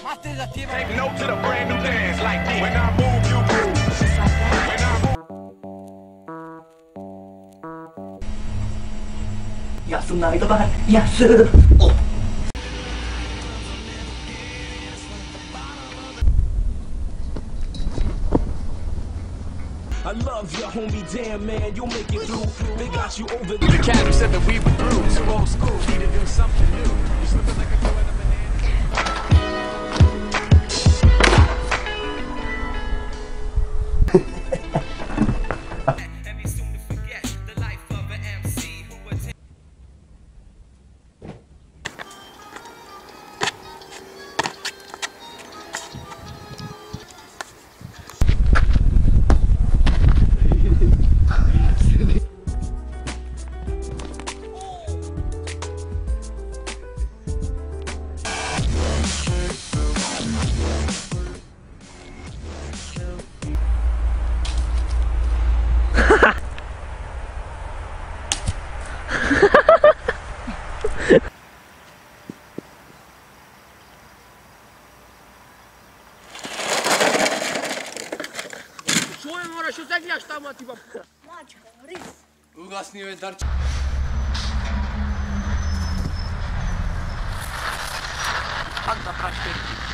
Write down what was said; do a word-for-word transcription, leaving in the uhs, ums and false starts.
Take note to the brand new dance like this. When I move, you move. When I move. 安ないとば安お I love you, homie, damn man, you'll make it through. They got you over The cat who said that we were through. Too old school, need to do something new. You slipping like a toe in a banana. And he's soon to forget the life of an M C who would take. Что за гляж там от тебя? Мачка, рис. Угасни ветер. Анда практик.